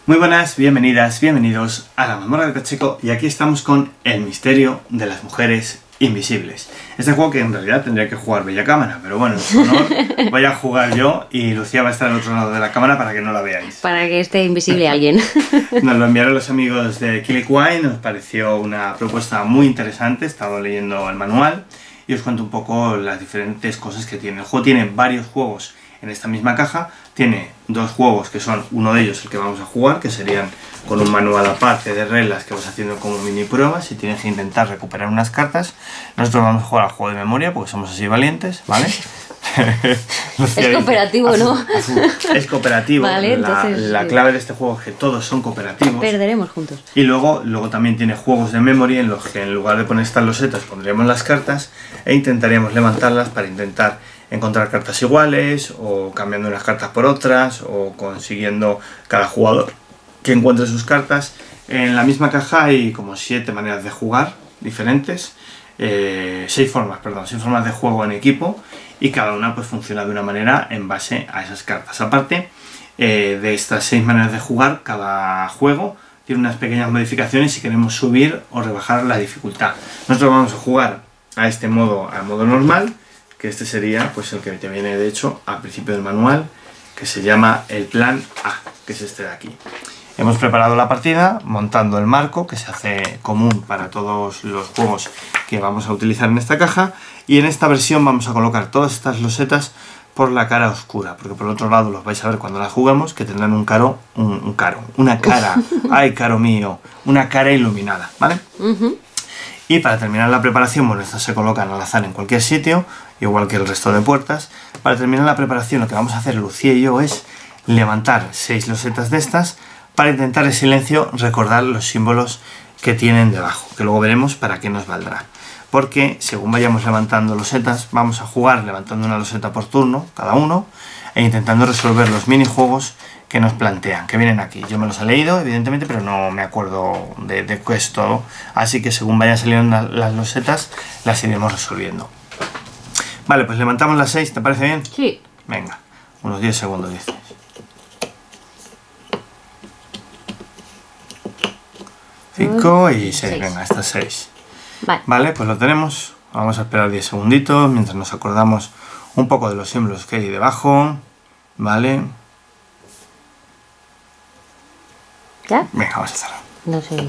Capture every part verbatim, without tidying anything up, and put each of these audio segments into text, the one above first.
Muy buenas, bienvenidas, bienvenidos a la Mazmorra de Pacheco, y aquí estamos con El misterio de las mujeres invisibles. Este juego que en realidad tendría que jugar Bella Cámara, pero bueno, en su honor voy a jugar yo y Lucía va a estar al otro lado de la cámara para que no la veáis. Para que esté invisible alguien. Nos lo enviaron los amigos de Kilikwai, nos pareció una propuesta muy interesante, he estado leyendo el manual y os cuento un poco las diferentes cosas que tiene. El juego tiene varios juegos en esta misma caja, tiene dos juegos que son uno de ellos el que vamos a jugar, que serían con un manual aparte de reglas que vas haciendo como mini pruebas y tienes que intentar recuperar unas cartas. Nosotros vamos a jugar al juego de memoria porque somos así valientes, ¿vale? Es cooperativo, dice, ¿no? Es cooperativo, vale, la, entonces, la sí. clave de este juego es que todos son cooperativos. Perderemos juntos. Y luego, luego también tiene juegos de memoria en los que en lugar de poner estas losetas pondríamos las cartas e intentaríamos levantarlas para intentar encontrar cartas iguales, o cambiando unas cartas por otras, o consiguiendo cada jugador que encuentre sus cartas. En la misma caja hay como siete maneras de jugar diferentes, eh, seis formas, perdón, seis formas de juego en equipo, y cada una pues funciona de una manera en base a esas cartas. Aparte eh, de estas seis maneras de jugar, cada juego tiene unas pequeñas modificaciones si queremos subir o rebajar la dificultad. Nosotros vamos a jugar a este modo, al modo normal, que este sería pues el que te viene de hecho al principio del manual, que se llama el plan A, que es este de aquí. Hemos preparado la partida montando el marco, que se hace común para todos los juegos que vamos a utilizar en esta caja, y en esta versión vamos a colocar todas estas losetas por la cara oscura, porque por otro lado los vais a ver cuando las juguemos, que tendrán un caro, un, un caro, una cara, ay caro mío, una cara iluminada, ¿vale? Uh-huh. Y para terminar la preparación, bueno, estas se colocan al azar en cualquier sitio, igual que el resto de puertas. Para terminar la preparación, lo que vamos a hacer Lucía y yo es levantar seis losetas de estas para intentar en silencio recordar los símbolos que tienen debajo, que luego veremos para qué nos valdrá. Porque según vayamos levantando losetas, vamos a jugar levantando una loseta por turno, cada uno, e intentando resolver los minijuegos que nos plantean, que vienen aquí. Yo me los he leído, evidentemente, pero no me acuerdo de, de qué es todo. Así que según vayan saliendo las losetas, las iremos resolviendo. Vale, pues levantamos las seis, ¿te parece bien? Sí. Venga, unos diez segundos dices. cinco y seis, venga, estas seis. Vale. Vale, pues lo tenemos. Vamos a esperar diez segunditos mientras nos acordamos un poco de los símbolos que hay debajo. Vale. ¿Ya? Venga, vamos a cerrar. No sé.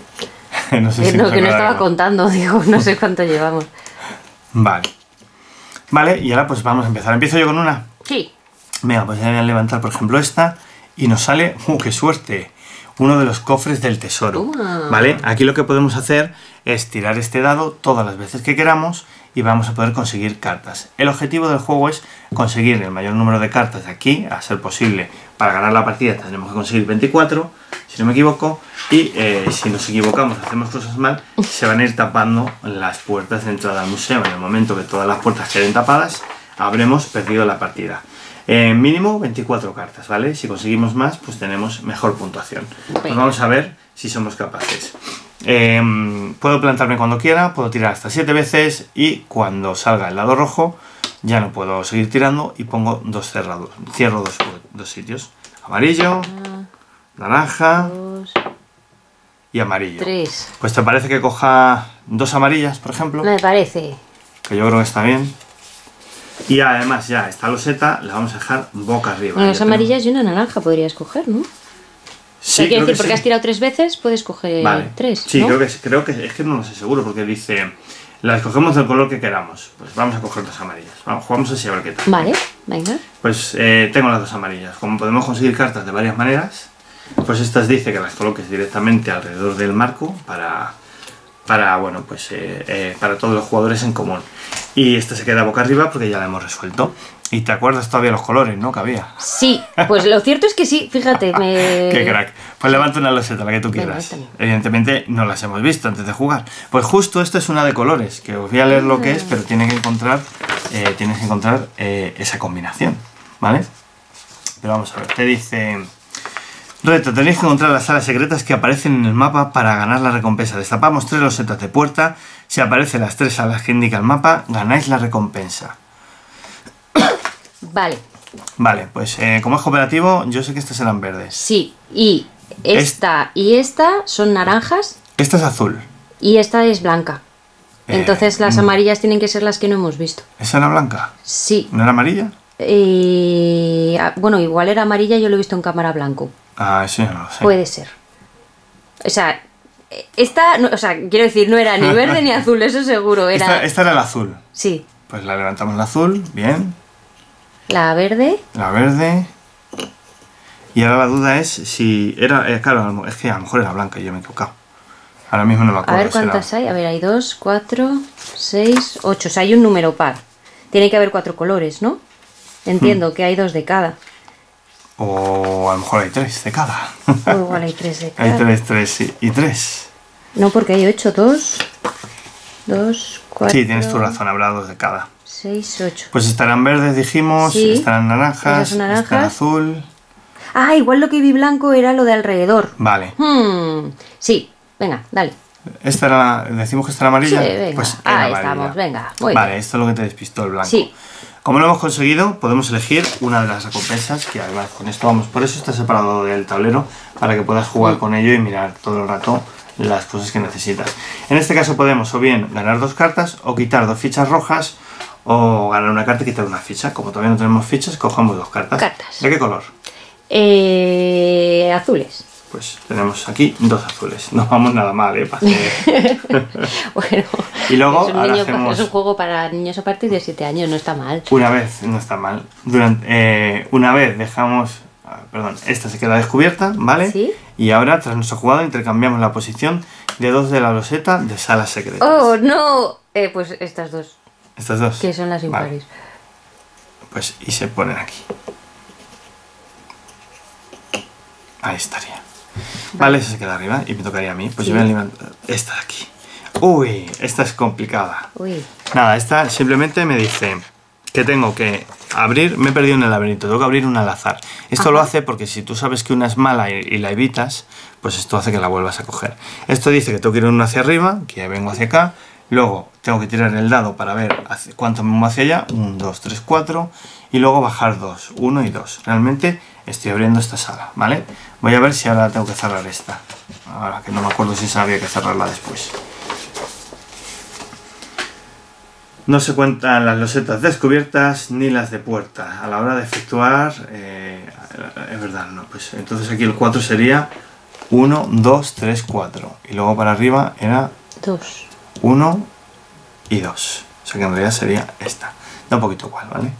no sé que si no, que no estaba algo. contando, digo, no sé cuánto llevamos. Vale. Vale, y ahora pues vamos a empezar. ¿Empiezo yo con una? Sí. Venga, pues ya voy a levantar, por ejemplo, esta. Y nos sale, ¡uh, qué suerte! Uno de los cofres del tesoro. Uh. ¿Vale? Aquí lo que podemos hacer es tirar este dado todas las veces que queramos y vamos a poder conseguir cartas. El objetivo del juego es conseguir el mayor número de cartas de aquí, a ser posible. Para ganar la partida tendremos que conseguir veinticuatro, si no me equivoco, y eh, si nos equivocamos, hacemos cosas mal, se van a ir tapando las puertas de entrada al museo. En el momento que todas las puertas queden tapadas, habremos perdido la partida. Eh, mínimo veinticuatro cartas, ¿vale? Si conseguimos más, pues tenemos mejor puntuación. Pues vamos a ver si somos capaces. Eh, puedo plantarme cuando quiera, puedo tirar hasta siete veces y cuando salga el lado rojo ya no puedo seguir tirando y pongo dos cerrados. Cierro dos, dos sitios. Amarillo, naranja Dos, y amarillo. Tres. Pues ¿te parece que coja dos amarillas, por ejemplo? Me parece. Que yo creo que está bien. Y además ya esta loseta la vamos a dejar boca arriba. Bueno, las ya amarillas tenemos... y una naranja podrías coger, ¿no? Sí, quiero decir, porque sí. has tirado tres veces, puedes coger vale. tres, Sí, ¿no? creo que, creo que es que no lo sé seguro, porque dice, las escogemos del color que queramos. Pues vamos a coger dos amarillas. Vamos, jugamos así a ver qué tal. Vale, venga. Pues eh, tengo las dos amarillas. Como podemos conseguir cartas de varias maneras, pues estas dice que las coloques directamente alrededor del marco para, para bueno, pues eh, eh, para todos los jugadores en común. Y esta se queda boca arriba porque ya la hemos resuelto. Y te acuerdas todavía los colores, ¿no? Que había. Sí, pues lo cierto es que sí, fíjate. Me... ¡Qué crack! Pues levanta una loseta, la que tú quieras. Venga, evidentemente no las hemos visto antes de jugar. Pues justo esta es una de colores, que os voy a leer lo que es, pero tiene que encontrar, eh, tienes que encontrar eh, esa combinación, ¿vale? Pero vamos a ver, te dice... Reto, tenéis que encontrar las salas secretas que aparecen en el mapa para ganar la recompensa. Destapamos tres losetas de puerta. Si aparecen las tres salas que indica el mapa, ganáis la recompensa. Vale. Vale, pues eh, como es cooperativo, yo sé que estas serán verdes. Sí, y esta y esta son naranjas Esta es azul. y esta es blanca. Eh, Entonces las mm. amarillas tienen que ser las que no hemos visto. ¿Esa era blanca? Sí. ¿No era amarilla? Eh, ah, bueno, igual era amarilla, yo lo he visto en cámara blanco. Ah, eso ya no lo sé. Puede ser. O sea, esta, no- o sea, quiero decir, no era ni verde ni azul, eso seguro. Era. Esta, esta era el azul. Sí, Pues la levantamos la azul, bien. la verde. La verde. Y ahora la duda es si era... eh, claro, a lo- es que a lo mejor era blanca y yo me he equivocado. Ahora mismo no me A acuerdo. ver si era- cuántas hay. A ver, hay dos, cuatro, seis, ocho. O sea, hay un número par. Tiene que haber cuatro colores, ¿no? Entiendo Hmm. que hay dos de cada. O a lo mejor hay tres de cada. O igual hay tres de Hay cada. tres, tres y, y tres. No, porque hay ocho, dos, dos, cuatro. Sí, tienes tu razón, habrá dos de cada. Seis, ocho. Pues estarán verdes, dijimos, Sí. estarán naranjas, Esas son naranjas. estarán azul. Ah, igual lo que vi blanco era lo de alrededor. Vale. Hmm. Sí, venga, dale. Esta era la- decimos que esta era amarilla. Sí, venga. Pues era Ahí amarilla. estamos, venga, muy Vale, bien. esto es lo que te despistó el blanco. Sí. Como lo hemos conseguido, podemos elegir una de las recompensas, que además con esto vamos, por eso está separado del tablero, para que puedas jugar Mm. con ello y mirar todo el rato las cosas que necesitas. En este caso podemos o bien ganar dos cartas, o quitar dos fichas rojas, o ganar una carta y quitar una ficha. Como todavía no tenemos fichas, cojamos dos cartas. Cartas. ¿De qué color? Eh, azules. Pues tenemos aquí dos azules. No vamos nada mal, ¿eh? Para hacer- Bueno, Y luego, es un, ahora niño- hacemos- es un juego para niños a partir de siete años, no está mal. Una vez, no está mal. Durante, eh, una vez dejamos. ah, Perdón, esta se queda descubierta, ¿vale? Sí. Y ahora, tras nuestro jugado, intercambiamos la posición de dos de la loseta de salas secretas. ¡Oh, no! Eh, pues estas dos, Estas dos. que son las Vale, impares. pues y se ponen aquí. Ahí estaría. Vale, esa se queda arriba y me tocaría a mí. Pues Sí. yo voy a levantar esta de aquí. Uy, esta es complicada. Uy, Nada, esta simplemente me dice que tengo que abrir, me he perdido en el laberinto, tengo que abrir una al azar. Esto Ajá. lo hace porque si tú sabes que una es mala y, y la evitas, pues esto hace que la vuelvas a coger. Esto dice que tengo que ir uno hacia arriba, que ya vengo hacia acá, luego tengo que tirar el dado para ver hacia- cuánto me muevo hacia allá, uno, dos, tres, cuatro, y luego bajar dos, uno y dos. Realmente estoy abriendo esta sala, ¿vale? Voy a ver si ahora tengo que cerrar esta. Ahora que no me acuerdo si sabía que cerrarla después. No se cuentan las losetas descubiertas ni las de puerta. A la hora de efectuar, eh, es verdad, no, pues entonces aquí el cuatro sería uno, dos, tres, cuatro. Y luego para arriba era dos. uno y dos. O sea que en realidad sería esta. Da un poquito igual, ¿vale?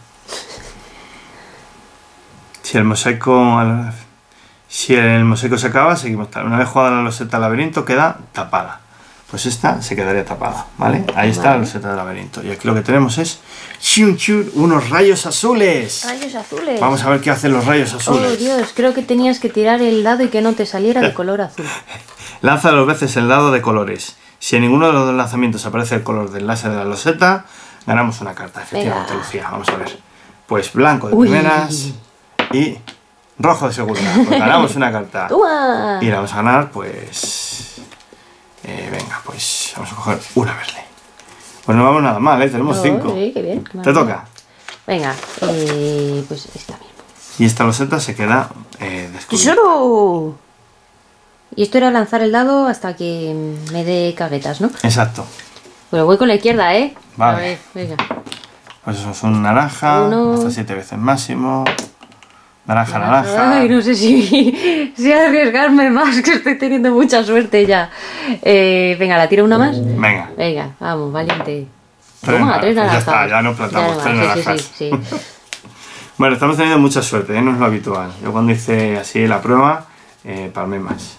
Si el mosaico, si el mosaico se acaba, seguimos. Una vez jugada la loseta del laberinto, queda tapada. Pues esta se quedaría tapada, ¿vale? Ahí está la Vale. loseta del laberinto. Y aquí lo que tenemos es chun, chun, unos rayos azules. Rayos azules. Vamos a ver qué hacen los rayos azules. Oh, Dios, creo que tenías que tirar el dado y que no te saliera de color azul. Lanza dos veces el dado de colores. Si en ninguno de los dos lanzamientos aparece el color del láser de la loseta, ganamos una carta, efectivamente, Venga. Lucía. Vamos a ver. Pues blanco de Uy. primeras y rojo de segunda. Pues ganamos una carta. ¡Toma! Y la vamos a ganar, pues... eh, venga, pues vamos a coger una verde. Pues no vamos nada mal, ¿eh? Tenemos Oh, cinco. sí, qué bien, qué Te maravilla. toca. Venga, eh, pues esta misma. Y esta loseta se queda eh, descubierta. ¡Tesoro! Y esto era lanzar el dado hasta que me dé caguetas, ¿no? Exacto. Pero voy con la izquierda, ¿eh? Vale. A ver, venga. Pues eso es un naranja, Uno. hasta siete veces máximo. Naranja, naranja. Ay, no sé si, si arriesgarme más, que estoy teniendo mucha suerte ya. Eh, venga, ¿la tiro una más? Venga. Venga, vamos, valiente. Tres Toma, nar- tres pues ya naranjas. está, ya no plantamos Ya, tres sí, naranjas. Sí, sí, sí. Bueno, estamos teniendo mucha suerte, ¿eh? No es lo habitual. Yo cuando hice así la prueba, eh, palmé más.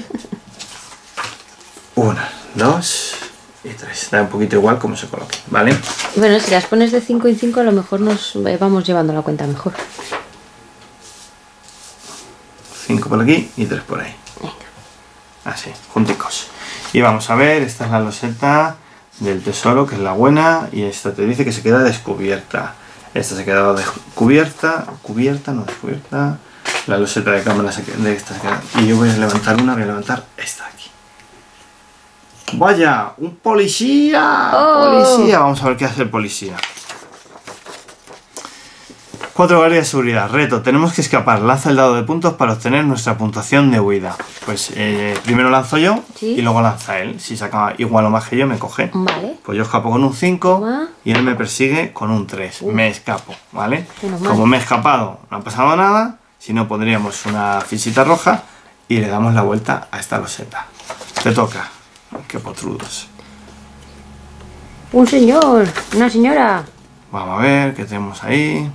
Una, dos y tres. Da un poquito igual como se coloque, ¿vale? Bueno, si las pones de cinco en cinco, a lo mejor nos eh, vamos llevando la cuenta mejor. Cinco por aquí y tres por ahí. Venga. Así, junticos. Y vamos a ver, esta es la loseta del tesoro, que es la buena, y esta te dice que se queda descubierta. Esta se ha quedado descubierta, cubierta, no descubierta. La loseta de cámara se queda, de esta se queda. Y yo voy a levantar una, voy a levantar esta de aquí. ¡Vaya! ¡Un policía! Oh. ¡Policía! Vamos a ver qué hace el policía. Cuatro guardias de seguridad. Reto. Tenemos que escapar. Lanza el dado de puntos para obtener nuestra puntuación de huida. Pues eh, primero lanzo yo ¿Sí? y luego lanza él. Si saca igual o más que yo, me coge. Vale. Pues yo escapo con un cinco Toma. y él me persigue con un tres. Uh. Me escapo, ¿vale? Menos mal. Como me he escapado, no ha pasado nada. Si no, pondríamos una fichita roja y le damos la vuelta a esta loseta. Te toca. Qué potrudos. Un señor, una señora. Vamos a ver qué tenemos ahí.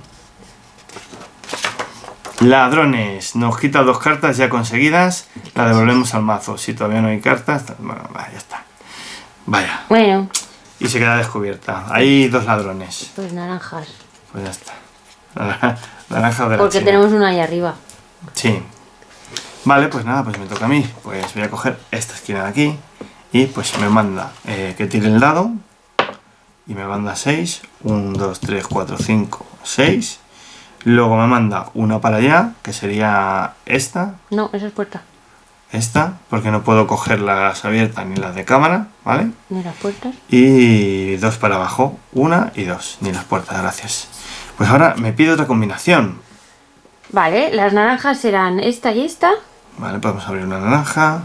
Ladrones. Nos quita dos cartas ya conseguidas. La devolvemos al mazo. Si todavía no hay cartas, bueno, ya está. Vaya. Bueno, Y se queda descubierta. Hay dos ladrones. pues naranjas. Pues ya está. Naranja de la Porque China. tenemos una ahí arriba. Sí. Vale, pues nada, pues me toca a mí. Pues voy a coger esta esquina de aquí. Y pues me manda eh, que tire el dado. Y me manda seis. uno, dos, tres, cuatro, cinco, seis. Luego me manda una para allá, que sería esta. No, esa es puerta. Esta, porque no puedo coger las abiertas ni las de cámara, ¿vale? Ni las puertas. Y dos para abajo. Una y dos. Ni las puertas, gracias. Pues ahora me pide otra combinación. Vale, las naranjas serán esta y esta. Vale, podemos abrir una naranja.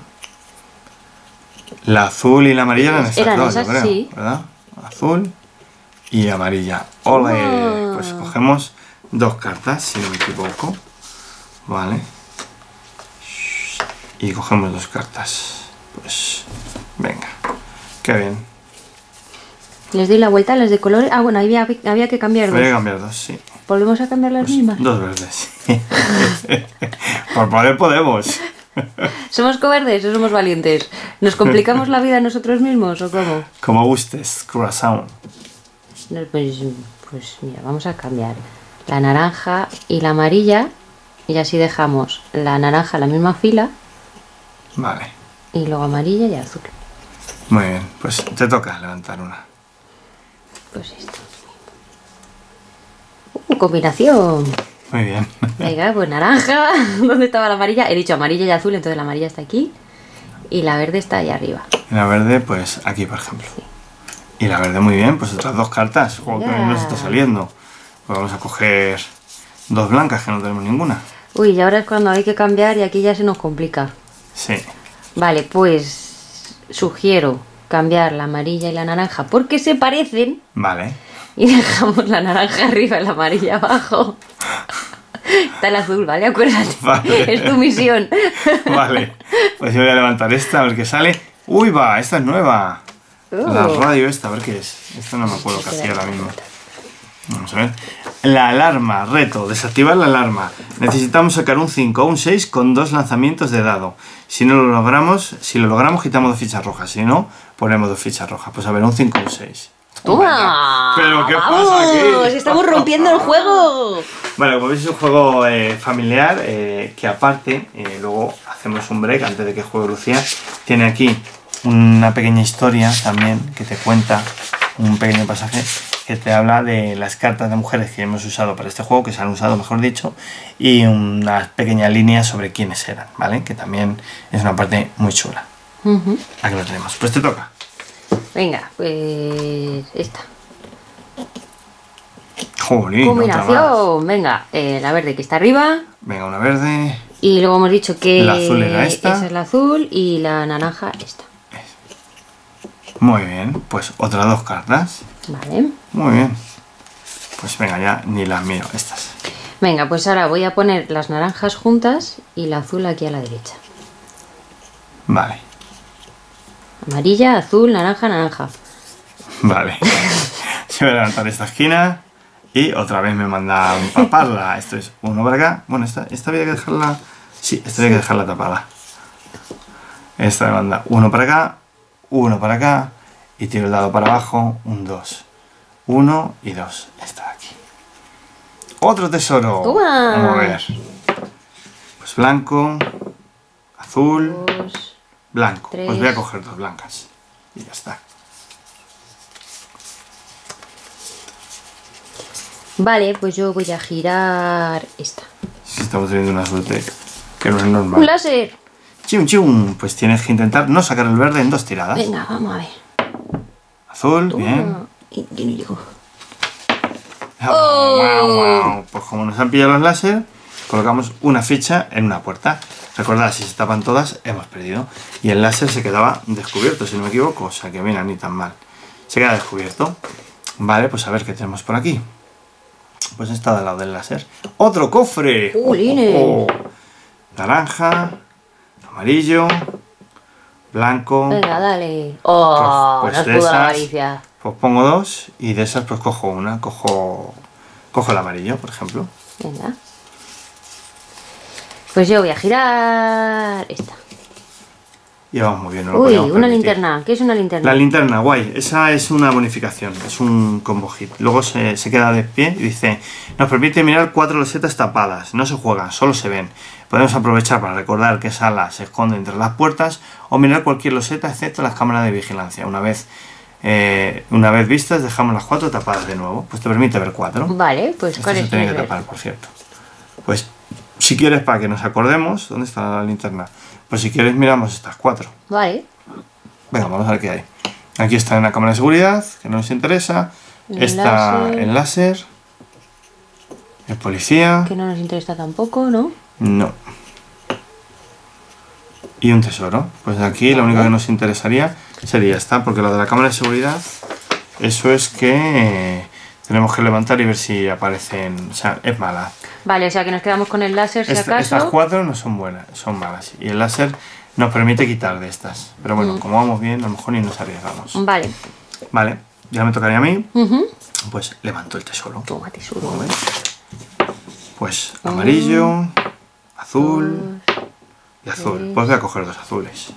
La azul y la amarilla eran estas Eran dos, esas, yo creo, sí. ¿verdad? Azul y amarilla. ¡Ole! Ah. Pues cogemos dos cartas, si no me equivoco. Vale. Y cogemos dos cartas. Pues, venga. Qué bien. Les doy la vuelta a las de colores. Ah, bueno, había, había que cambiar Voy a dos. cambiar dos, sí. ¿Volvemos a cambiar las Pues, mismas? dos verdes. Por poder podemos. ¿Somos cobardes o somos valientes? ¿Nos complicamos la vida nosotros mismos o cómo? Como gustes, corazón. No, Pues, pues mira, vamos a cambiar la naranja y la amarilla. Y así dejamos la naranja en la misma fila. Vale. Y luego amarilla y azul. Muy bien. Pues te toca levantar una. Pues esto. ¡Uh, combinación! Muy bien. Venga, pues naranja. ¿Dónde estaba la amarilla? He dicho amarilla y azul, entonces la amarilla está aquí. Y la verde está ahí arriba. Y la verde, pues aquí, por ejemplo. Y la verde, muy bien. Pues otras dos cartas. Juego que Ya. nos está saliendo. Pues vamos a coger dos blancas, que no tenemos ninguna. Uy, y ahora es cuando hay que cambiar y aquí ya se nos complica. Sí. Vale, pues sugiero cambiar la amarilla y la naranja porque se parecen Vale. y dejamos la naranja arriba y la amarilla abajo. Está el azul, ¿vale? Acuérdate. Vale. Es tu misión. Vale. Pues yo voy a levantar esta, a ver qué sale. ¡Uy, va! Esta es nueva. Oh. La radio esta, a ver qué es. Esta no me acuerdo qué hacía ahora mismo. Vamos a ver. La alarma, reto, desactivar la alarma. Necesitamos sacar un cinco o un seis con dos lanzamientos de dado. Si no lo logramos, si lo logramos quitamos dos fichas rojas, si no, ponemos dos fichas rojas. Pues a ver, un cinco o un seis. ¡Toma! ¿Pero qué ¡Vamos! pasa aquí? ¡Estamos rompiendo el juego! Bueno, como veis es un juego eh, familiar eh, que aparte, eh, luego hacemos un break antes de que juegue Lucía. Tiene aquí una pequeña historia también que te cuenta, un pequeño pasaje que te habla de las cartas de mujeres que hemos usado para este juego, que se han usado mejor dicho, y unas pequeñas líneas sobre quiénes eran, ¿vale? Que también es una parte muy chula. Uh-huh. Aquí lo tenemos. Pues te toca. Venga, pues esta. Jolín, otra más. Combinación. Venga, eh, la verde que está arriba. Venga, una verde. Y luego hemos dicho que La azul era esta. esa es la azul y la naranja esta. Muy bien, pues otras dos cartas. Vale. Muy bien. Pues venga, ya ni las miro, estas. Venga, pues ahora voy a poner las naranjas juntas y la azul aquí a la derecha. Vale, Amarilla, azul, naranja, naranja. vale. Yo voy a levantar esta esquina y otra vez me manda un paparla. Esto es uno para acá. Bueno, esta, esta había que dejarla... Sí, esta había que dejarla tapada. Esta me manda uno para acá, uno para acá y tiro el dado para abajo, un dos. Uno y dos. Esta de aquí. Otro tesoro. ¡Toma! Vamos a ver. Pues blanco, azul, Dos. blanco. Tres. Pues voy a coger dos blancas. Y ya está. Vale, pues yo voy a girar esta. Si estamos teniendo una suerte que no es ¡Un normal. láser! Chum, chum. Pues tienes que intentar no sacar el verde en dos tiradas. Venga, vamos a ver. Azul, Toma. bien. Y, y no llego. ¡Oh! Pues como nos han pillado los láser, colocamos una ficha en una puerta. Recordad, si se tapan todas, hemos perdido. Y el láser se quedaba descubierto, si no me equivoco. O sea que mira, ni tan mal. Se queda descubierto. Vale, pues a ver qué tenemos por aquí. Pues está al lado del láser. ¡Otro cofre! ¡Jolines! ¡Oh, oh! Naranja, amarillo, blanco. Venga, dale. ¡Oh! Pues- pues nos de pudo la esas- avaricia. Pues pongo dos y de esas pues cojo una. Cojo, cojo el amarillo, por ejemplo. Venga. Pues yo voy a girar esta. Y vamos muy bien. No lo Uy, podíamos una permitir. linterna. ¿Qué es una linterna? La linterna, guay. Esa es una bonificación. Es un combo hit. Luego se, se queda de pie y dice: nos permite mirar cuatro losetas tapadas. No se juegan, solo se ven. Podemos aprovechar para recordar que esa ala se esconde entre las puertas o mirar cualquier loseta excepto las cámaras de vigilancia. Una vez, eh, una vez vistas, dejamos las cuatro tapadas de nuevo. Pues te permite ver cuatro. Vale, pues Esto ¿cuál se es tiene que el ver? tapar, por cierto. Pues si quieres, para que nos acordemos, ¿dónde está la linterna? Pues si quieres miramos estas cuatro. Vale. Venga, vamos a ver qué hay. Aquí está una cámara de seguridad, que no nos interesa. El Está láser. el láser. El policía. Que no nos interesa tampoco, ¿no? No. Y un tesoro. Pues aquí lo único que nos interesaría sería esta, porque lo de la cámara de seguridad, eso es que eh, tenemos que levantar y ver si aparecen. O sea, es mala. Vale, o sea que nos quedamos con el láser si Esta- acaso. estas cuatro no son buenas, son malas. Y el láser nos permite quitar de estas. Pero bueno, como vamos bien, a lo mejor ni nos arriesgamos. Vale. Vale, ya me tocaría a mí. Ujú. Pues levanto el tesoro. Toma, tesoro. Como ves. Pues amarillo, azul y azul. tres. Pues voy a coger dos azules.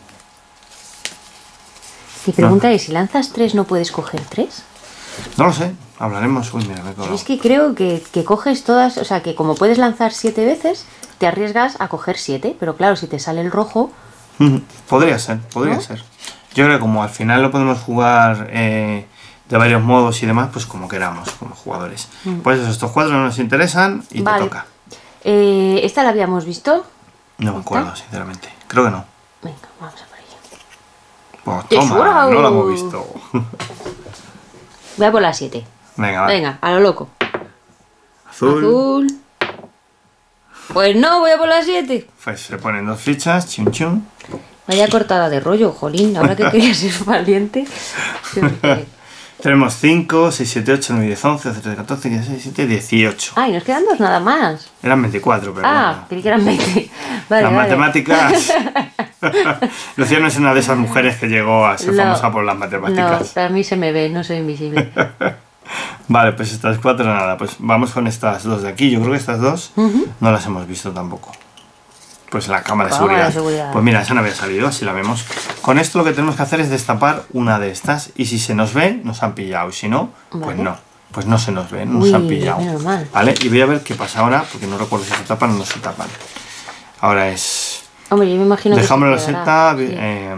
Mi pregunta es, si lanzas tres, ¿no puedes coger tres? No lo sé, hablaremos. Uy, mira, me he colado. Es que creo que, que coges todas, o sea, que como puedes lanzar siete veces, te arriesgas a coger siete, pero claro, si te sale el rojo, Ujú, podría ser, podría ¿No? ser. Yo creo que como al final lo podemos jugar eh, de varios modos y demás, pues como queramos, como jugadores. Pues eso, estos cuatro no nos interesan y Vale. te toca. eh, ¿esta la habíamos visto? No me acuerdo, sinceramente. Creo que no. Venga, vamos a por ella. Pues ¡Tesoro! toma, no lo hemos visto. Voy a por la siete. Venga, vale. Venga, a lo loco. Azul. Azul. Pues no, voy a por la siete. Pues se ponen dos fichas, chum chum. Vaya cortada de rollo, jolín. Ahora que quería ser valiente. Porque- Tenemos cinco, seis, siete, ocho, nueve, diez, once, doce, trece, catorce, quince, dieciséis, diecisiete, dieciocho. Ay, nos quedan dos nada más. Eran veinticuatro, pero Ah, bueno. creí que eran veinte. Vale, Las vale. matemáticas. Lucía no es una de esas mujeres que llegó a ser No. famosa por las No, matemáticas. a mí se me ve, no soy invisible. Vale, pues estas cuatro nada. Pues vamos con estas dos de aquí. Yo creo que estas dos no las hemos visto tampoco. Pues la cámara de Cámara seguridad. de seguridad. Pues mira, esa no había salido, así la vemos. Con esto lo que tenemos que hacer es destapar una de estas. Y si se nos ve, nos han pillado. Si no, pues Vale. no. Pues no se nos ve, nos Uy, han pillado. menos mal. Vale, y voy a ver qué pasa ahora, porque no recuerdo si se tapan o no se tapan. Ahora es... Hombre, yo me imagino que Dejamos la se quedará. seta vi- Sí. eh,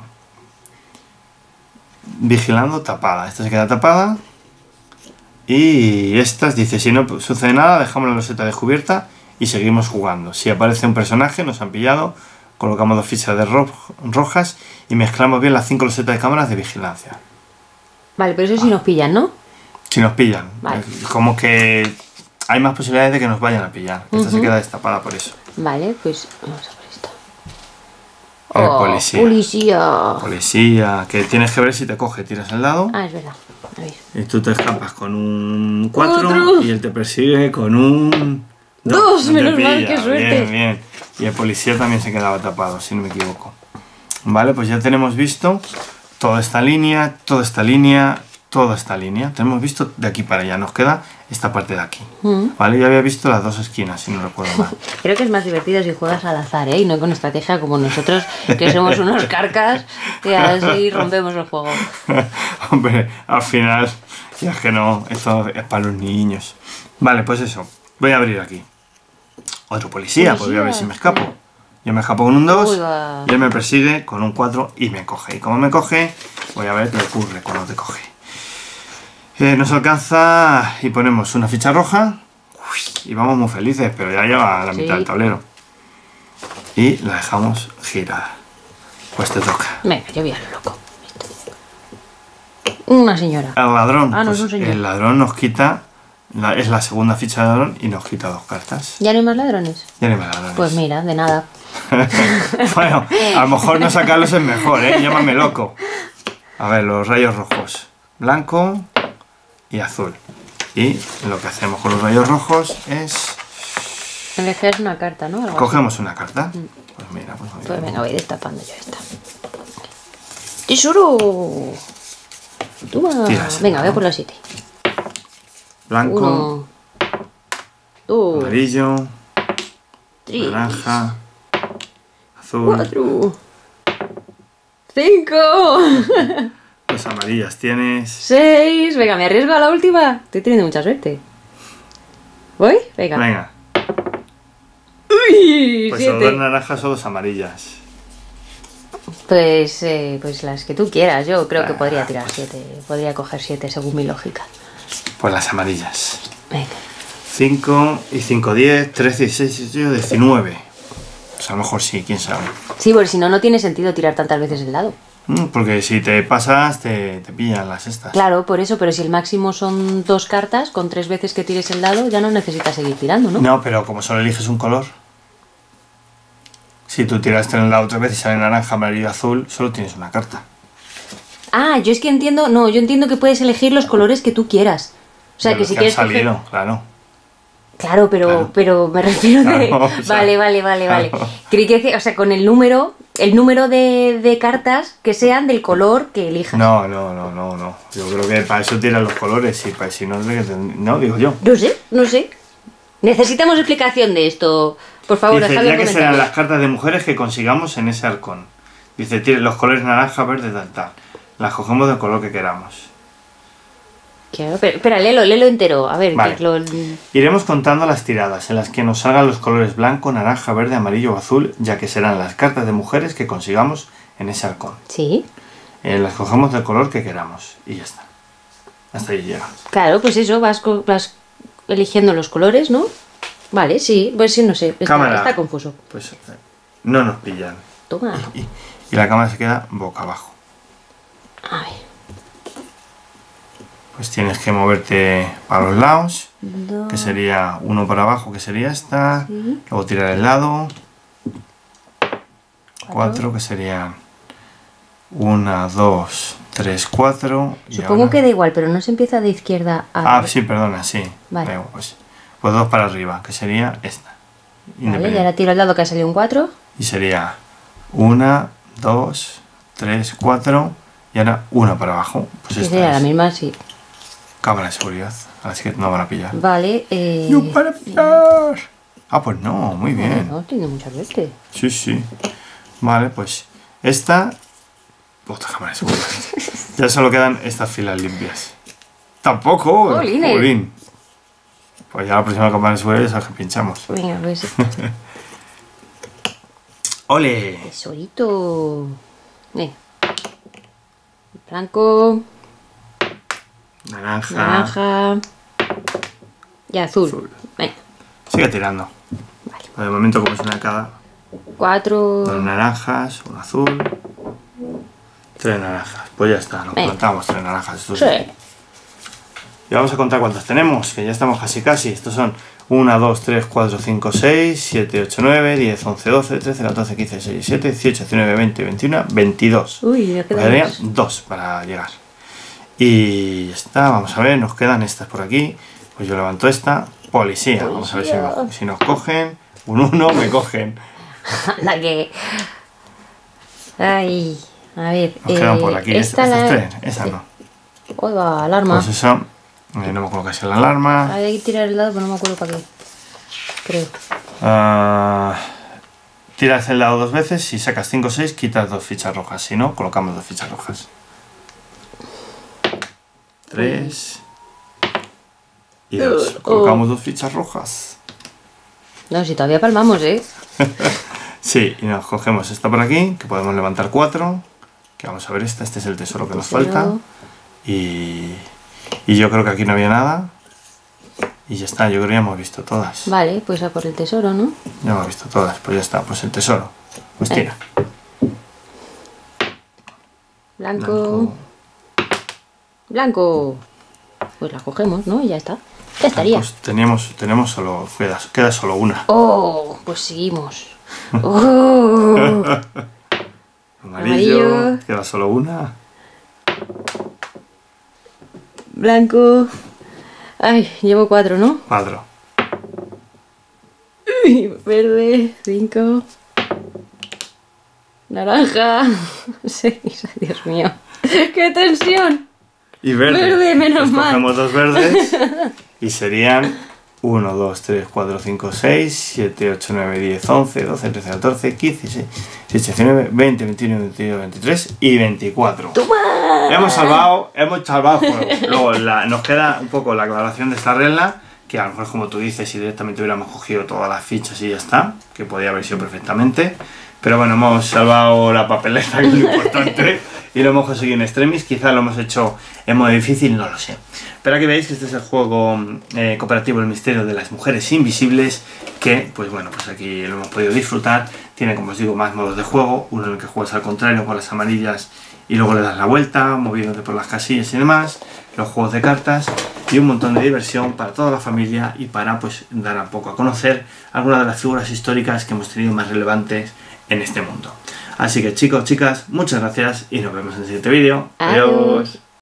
vigilando tapada. Esta se queda tapada. Y estas dice, si no sucede nada, dejamos la loseta descubierta y seguimos jugando. Si aparece un personaje, nos han pillado, colocamos dos fichas de ro- rojas y mezclamos bien las cinco losetas de cámaras de vigilancia. Vale, pero eso sí nos pillan, ¿no? Si nos pillan. Vale. Es como que hay más posibilidades de que nos vayan a pillar. Esta se queda destapada por eso. Vale, pues vamos a por esta. El Oh, policía. Policía. Policía, que tienes que ver si te coge, tiras el dado. Ah, es verdad. A ver. Y tú te escapas con un cuatro Cuatro. y él te persigue con un Dos, no te menos mal, pilla. qué suerte. Bien, bien. Y el policía también se quedaba tapado, si no me equivoco. Vale, pues ya tenemos visto toda esta línea, toda esta línea, toda esta línea. Tenemos visto de aquí para allá, nos queda esta parte de aquí. Mm. Vale, ya había visto las dos esquinas, si no recuerdo mal. Creo que es más divertido si juegas al azar, ¿eh? Y no con estrategia como nosotros, que somos unos carcas que así rompemos el juego. Hombre, al final, ya es que no, esto es para los niños. Vale, pues eso, voy a abrir aquí. Otro policía, pues voy a ver si me escapo. Yo me escapo con un dos Uy, va. y él me persigue con un cuatro y me coge. Y como me coge, voy a ver qué ocurre cuando te coge. Eh, nos alcanza y ponemos una ficha roja. Uy, y vamos muy felices, pero ya lleva la Sí. mitad del tablero. Y la dejamos girada. Pues te toca. Venga, yo voy a lo loco. Una señora. El ladrón. Ah, no, pues es un señor. el ladrón nos quita La, es la segunda ficha de ladrón y nos quita dos cartas. ¿Ya no hay más ladrones? Ya no hay más ladrones. Pues mira, de nada. Bueno, a lo mejor no sacarlos es mejor, ¿eh? Llámame loco. A ver, los rayos rojos. Blanco y azul. Y lo que hacemos con los rayos rojos es... Elegir una carta, ¿no? Algo Cogemos una carta. Pues mira, pues, así. Pues venga, voy destapando yo esta. ¡Tesoro! Toma. Tiras, venga, ¿no? voy a por los siete. Blanco, Uno, dos, amarillo, tres, naranja, azul. cuatro, cinco, Dos amarillas tienes. seis. Venga, me arriesgo a la última. Estoy teniendo mucha suerte. ¿Voy? Venga. Venga, Uy, pues o dos siete. naranjas o dos amarillas. Pues, eh, pues las que tú quieras. Yo creo que Ah, podría tirar pues- siete. Podría coger siete según mi lógica. Pues las amarillas. Venga. cinco y cinco, diez, trece, dieciséis, dieciocho, diecinueve. Pues a lo mejor sí, quién sabe. Sí, porque si no, no tiene sentido tirar tantas veces el dado. Mm, Porque si te pasas, te, te pillan las estas. Claro, por eso, pero si el máximo son dos cartas, con tres veces que tires el dado, ya no necesitas seguir tirando, ¿no? No, pero como solo eliges un color. Si tú tiraste en el lado otra vez y sale naranja, amarillo, azul, solo tienes una carta. Ah, yo es que entiendo, no, yo entiendo que puedes elegir los colores que tú quieras. O sea, De que los si han quieres coger- salido, claro. Claro, pero, Claro. pero me refiero de... Claro, o sea, vale, vale, vale, vale. claro. Creí que, o sea, con el número, el número de, de cartas que sean del color que elijas. No, no, no, no, no. Yo creo que para eso tiran los colores y para si no, no, digo yo. No sé, no sé. Necesitamos explicación de esto. Por favor, Dice, dejadlo ya en que serán comentarios. las cartas de mujeres que consigamos en ese halcón. Dice, tiene los colores naranja, verde, tal, tal. Las cogemos del color que queramos. Claro, pero, espera, léelo, léelo entero. A ver, Vale. que lo... Iremos contando las tiradas en las que nos salgan los colores blanco, naranja, verde, amarillo o azul, ya que serán las cartas de mujeres que consigamos en ese halcón. Sí, Eh, las cogemos del color que queramos y ya está. Hasta ahí llega. claro, pues eso, vas, co- vas eligiendo los colores, ¿no? Vale, sí, pues sí, no sé, está, Cámara. está confuso. Pues eh, no nos pillan. Toma. Y, y la cámara se queda boca abajo. A ver. Pues tienes que moverte para los lados, Dos. que sería uno para abajo, que sería esta. Sí. Luego tirar el lado. Cuatro, que serían una, dos, tres, cuatro. y Supongo ahora- que da igual, pero no se empieza de izquierda a... Ah, sí, perdona, sí. Vale. Luego, pues, pues dos para arriba, que sería esta. Vale, y Independiente. ahora tiro el dado que ha salido un cuatro. Y sería una, dos, tres, cuatro. Y ahora una para abajo. Pues Que esta sería la es misma, sí. cámara de seguridad. Así que no van a pillar. Vale, eh... ¡No van a pillar! Ah, pues no, muy bien. No, tiene mucha suerte. Sí, sí. Vale, pues esta... Otra cámara de seguridad. Ya solo quedan estas filas limpias. Tampoco. Jolines. Jolín. Pues ya la próxima cámara de seguridad es la que pinchamos. Venga, pues... ¡Ole! Tesorito. Venga. Blanco, Naranja. naranja y azul. Azul. Venga, Sigue tirando. vale. De momento, como es una de cada, Cuatro. dos naranjas, un azul, tres naranjas. Pues ya está, nos Venga. plantamos tres naranjas. Esto Sí. sí. Y vamos a contar cuántas tenemos, que ya estamos casi casi. Estos son uno, dos, tres, cuatro, cinco, seis, siete, ocho, nueve, diez, once, doce, trece, catorce, quince, dieciséis, diecisiete, dieciocho, diecinueve, veinte, veintiuno, veintidós. Uy, me Nos quedan quedarían dos. dos para llegar. Y ya está, vamos a ver, nos quedan estas por aquí. Pues yo levanto esta. Policía, vamos a ver si, Policía. me- si nos cogen. Un uno me cogen. Anda que... Ay, a ver... Nos quedan por eh, aquí. esta Estas la... tres, esa no. Uy, va, alarma. Pues eso, eh, no me acuerdo casi la alarma. Hay que tirar el dado, pero no me acuerdo para qué. Creo. Ah, tiras el dado dos veces, si sacas cinco o seis, quitas dos fichas rojas. Si no, colocamos dos fichas rojas. tres y dos. Oh. Colocamos dos fichas rojas. No, si todavía palmamos, ¿eh? Sí, y nos cogemos esta por aquí, que podemos levantar cuatro. Que vamos a ver esta, este es el tesoro que nos Tesoro. falta. Y, y yo creo que aquí no había nada. Y ya está, yo creo que ya hemos visto todas. Vale, pues a por el tesoro, ¿no? Ya hemos visto todas, pues ya está, pues el tesoro. Pues tira. Blanco. Blanco. Pues la cogemos, ¿no? Y ya está. Ya estaría. Pues teníamos, tenemos solo, queda, queda solo una. Oh, pues seguimos. Oh. Amarillo, Amarillo. queda solo una. Blanco. Ay, llevo cuatro, ¿no? Cuatro. Uy, verde, cinco. Naranja. Seis, ay, Dios mío. ¡Qué tensión! Y verde. Verde, menos Pues mal. cogemos dos verdes y serían uno, dos, tres, cuatro, cinco, seis, siete, ocho, nueve, diez, once, doce, trece, catorce, quince, dieciséis, diecinueve, veinte, veintiuno, veintidós, veintitrés y veinticuatro. ¡Toma! Hemos salvado, hemos salvado el juego. Luego la, nos queda un poco la aclaración de esta regla, que a lo mejor como tú dices, si directamente hubiéramos cogido todas las fichas y ya está, que podía haber sido perfectamente. Pero bueno, hemos salvado la papeleta, que es lo importante, y lo hemos conseguido en extremis. Quizás lo hemos hecho en modo difícil, no lo sé. Pero aquí veis que este es el juego eh, cooperativo El misterio de las mujeres invisibles, que pues bueno, pues aquí lo hemos podido disfrutar. Tiene, como os digo, más modos de juego, uno en el que juegas al contrario con las amarillas y luego le das la vuelta, moviéndote por las casillas y demás, los juegos de cartas y un montón de diversión para toda la familia y para pues dar un poco a conocer algunas de las figuras históricas que hemos tenido más relevantes en este mundo. Así que chicos, chicas, muchas gracias y nos vemos en el siguiente vídeo. Adiós. Adiós.